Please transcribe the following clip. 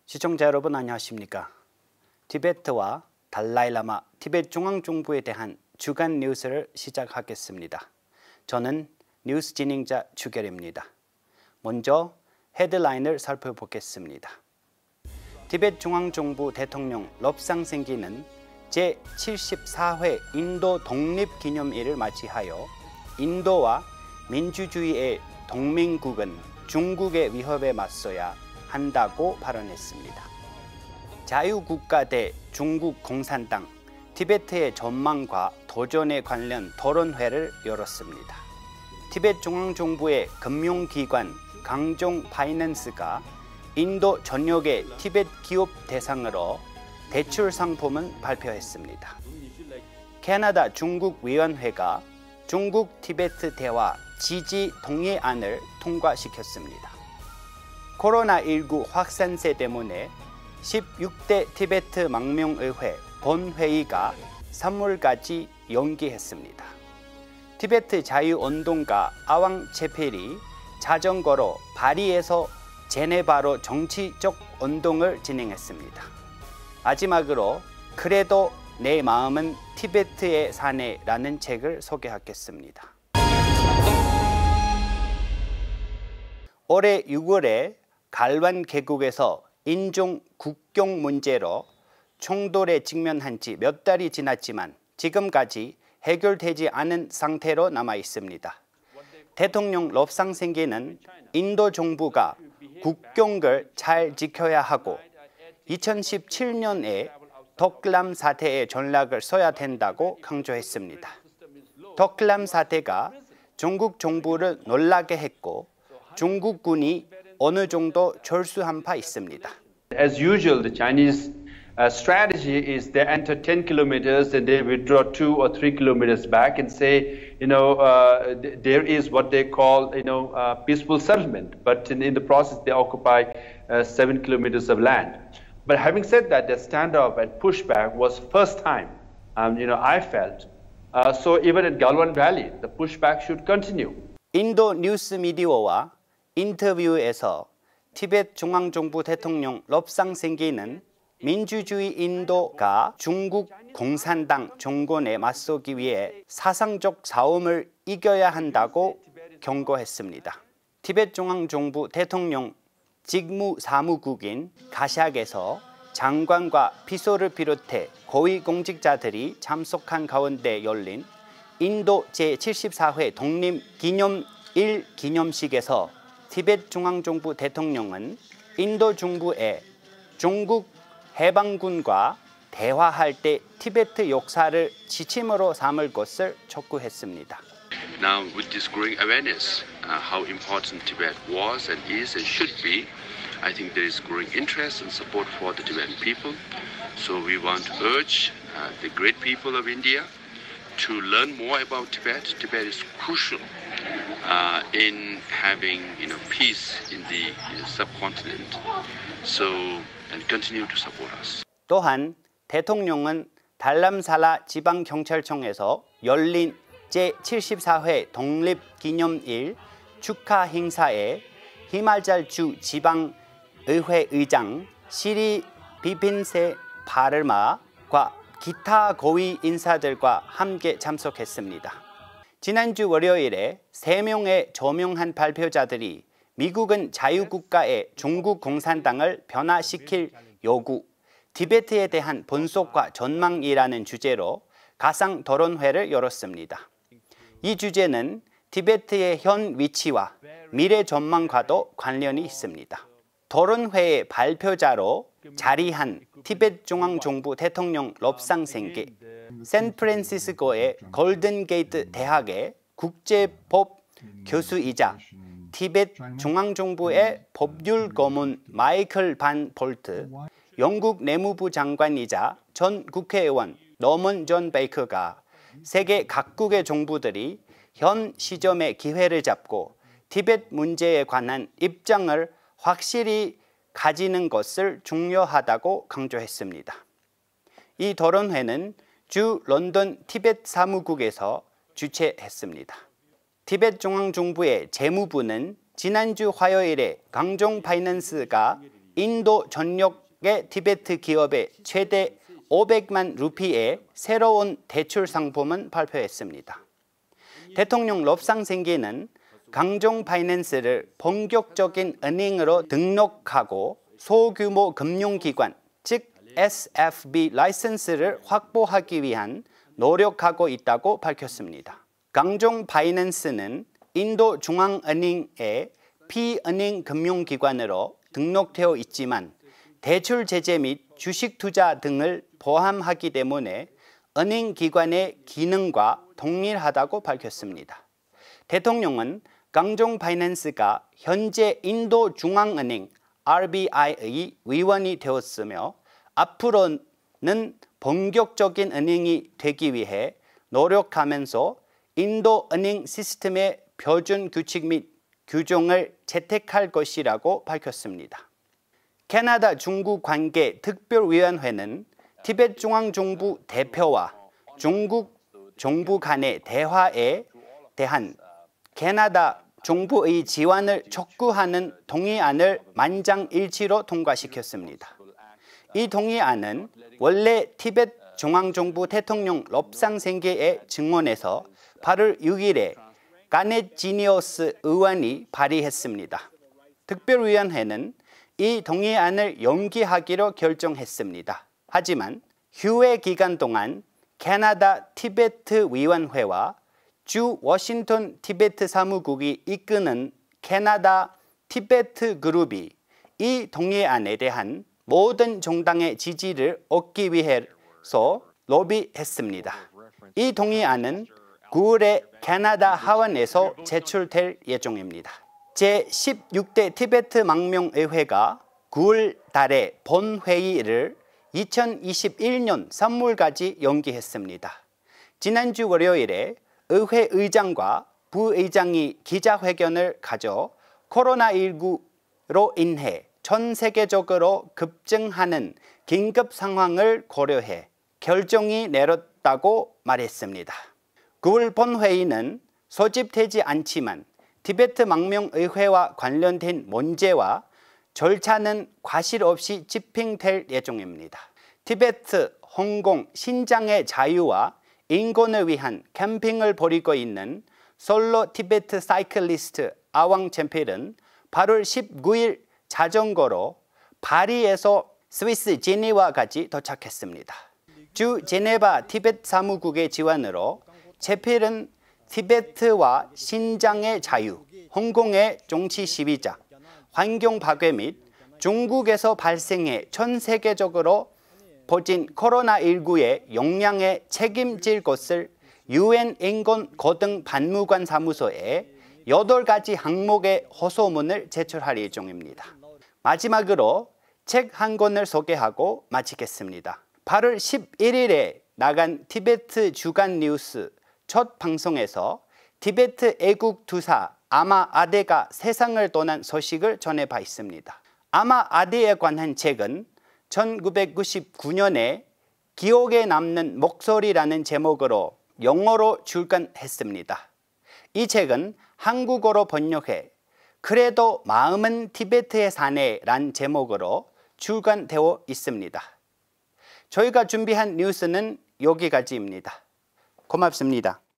시청자 여러분 안녕하십니까? 티베트와 달라이라마 티베트 중앙정부에 대한 주간 뉴스를 시작하겠습니다. 저는 뉴스 진행자 주결입니다. 먼저 헤드라인을 살펴보겠습니다. 티베트 중앙정부 대통령 럽상생기는 제74회 인도 독립기념일을 맞이하여 인도와 민주주의의 동맹국은 중국의 위협에 맞서야 한다고 발언했습니다. 자유국가 대 중국 공산당, 티베트의 전망과 도전에 관련 토론회를 열었습니다. 티베트 중앙정부의 금융기관 강종 파이낸스가 인도 전역의 티베트 기업 대상으로 대출 상품을 발표했습니다. 캐나다 중국위원회가 중국 티베트 대화 지지 동의안을 통과시켰습니다. 코로나19 확산세 때문에 16대 티베트 망명의회 본회의가 3월까지 연기했습니다. 티베트 자유운동가 아왕 체펠이 자전거로 파리에서 제네바로 정치적 운동을 진행했습니다. 마지막으로 그래도 내 마음은 티베트에 사네라는 책을 소개하겠습니다. 올해 6월에 갈완 계곡에서 인종 국경 문제로 충돌에 직면한 지 몇 달이 지났지만 지금까지 해결되지 않은 상태로 남아 있습니다. 대통령 럽상생기는 인도 정부가 국경을 잘 지켜야 하고 2017년에 독람 사태에 전략을 써야 된다고 강조했습니다. 독람 사태가 중국 정부를 놀라게 했고 중국군이 어느 정도 철수한 바 있습니다. As usual, the Chinese strategy is they enter 10 kilometers and they withdraw 2 or 3 kilometers back and say, there is what they call, peaceful settlement. But in the process, they occupy 7 kilometers of land. But having said that, the standoff and pushback was first time, I felt. So even at Galwan Valley, the pushback should continue. 인도 뉴스 미디어와 인터뷰에서 티베트 중앙정부 대통령 럽상생기는 민주주의 인도가 중국 공산당 정권에 맞서기 위해 사상적 싸움을 이겨야 한다고 경고했습니다. 티베트 중앙정부 대통령 직무사무국인 가샥에서 장관과 비서를 비롯해 고위공직자들이 참석한 가운데 열린 인도 제74회 독립기념일 기념식에서 티베트 중앙정부 대통령은 인도 정부에 중국 해방군과 대화할 때 티베트 역사를 지침으로 삼을 것을 촉구했습니다. Now, with this growing awareness, how important Tibet was and is and should be, I think there is growing interest and support for the Tibetan people. So we want to urge the great people of India to learn more about Tibet. Tibet is crucial in having peace in the subcontinent. So and continue to support us. 또한 대통령은 달람살라 지방경찰청에서 열린 제74회 독립기념일 축하 행사에 히말잘주 지방의회 의장 시리 비핀세 바르마과 기타 고위 인사들과 함께 참석했습니다. 지난주 월요일에 3명의 저명한 발표자들이 미국은 자유국가의 중국 공산당을 변화시킬 요구, 티베트에 대한 분석과 전망이라는 주제로 가상 토론회를 열었습니다. 이 주제는 티베트의 현 위치와 미래 전망과도 관련이 있습니다. 토론회의 발표자로 자리한 티베트 중앙정부 대통령 럽상생기, 샌프란시스코의 골든게이트 대학의 국제법 교수이자 티베트 중앙정부의 법률 고문 마이클 반 볼트, 영국 내무부 장관이자 전 국회의원 노먼 존 베이커가 세계 각국의 정부들이 현 시점에 기회를 잡고 티베트 문제에 관한 입장을 확실히 가지는 것을 중요하다고 강조했습니다. 이 토론회는 주 런던 티베트 사무국에서 주최했습니다. 티베트 중앙정부의 재무부는 지난주 화요일에 강종 파이낸스가 인도 전역의 티베트 기업에 최대 500만 루피의 새로운 대출 상품을 발표했습니다. 대통령 롭상생기는 강종 파이낸스를 본격적인 은행으로 등록하고 소규모 금융기관, 즉 SFB 라이선스를 확보하기 위한 노력하고 있다고 밝혔습니다. 강종 파이낸스는 인도 중앙은행의 피은행 금융기관으로 등록되어 있지만 대출 제재 및 주식 투자 등을 포함하기 때문에 은행기관의 기능과 동일하다고 밝혔습니다. 대통령은 강종 파이낸스가 현재 인도 중앙은행 RBI의 위원이 되었으며 앞으로는 본격적인 은행이 되기 위해 노력하면서 인도 은행 시스템의 표준 규칙 및 규정을 채택할 것이라고 밝혔습니다. 캐나다 중국 관계 특별위원회는 티베트 중앙정부 대표와 중국 정부 간의 대화에 대한 캐나다 정부의 지원을 촉구하는 동의안을 만장일치로 통과시켰습니다. 이 동의안은 원래 티베트 중앙정부 대통령 롭상생기의 증언에서 8월 6일에 가네지니어스 의원이 발의했습니다. 특별위원회는 이 동의안을 연기하기로 결정했습니다. 하지만 휴회 기간 동안 캐나다 티베트 위원회와 주 워싱턴 티베트 사무국이 이끄는 캐나다 티베트 그룹이 이 동의안에 대한 모든 정당의 지지를 얻기 위해서 로비했습니다. 이 동의안은 9월에 캐나다 하원에서 제출될 예정입니다. 제16대 티베트 망명의회가 9월 달에 본회의를 2021년 3월까지 연기했습니다. 지난주 월요일에 의회 의장과 부의장이 기자회견을 가져 코로나19로 인해 전 세계적으로 급증하는 긴급 상황을 고려해 결정이 내렸다고 말했습니다. 9월 본회의는 소집되지 않지만 티베트 망명의회와 관련된 문제와 절차는 과실 없이 집행될 예정입니다. 티베트, 홍콩, 신장의 자유와 인권을 위한 캠핑을 벌이고 있는 솔로 티베트 사이클리스트 아왕 챔필은 8월 19일 자전거로 파리에서 스위스 제네바까지 도착했습니다. 주 제네바 티베트 사무국의 지원으로 챔필은 티베트와 신장의 자유, 홍콩의 정치 시위자, 환경 파괴 및 중국에서 발생해 전 세계적으로 퍼진 코로나19의 영향에 책임질 것을 UN 인권 고등 반무관 사무소에 8가지 항목의 호소문을 제출할 예정입니다. 마지막으로 책 한 권을 소개하고 마치겠습니다. 8월 11일에 나간 티베트 주간 뉴스 첫 방송에서 티베트 애국 투사 아마 아데가 세상을 떠난 소식을 전해봐 있습니다. 아마 아데에 관한 책은 1999년에 기억에 남는 목소리라는 제목으로 영어로 출간했습니다. 이 책은 한국어로 번역해 그래도 마음은 티베트에 사네란 제목으로 출간되어 있습니다. 저희가 준비한 뉴스는 여기까지입니다. 고맙습니다.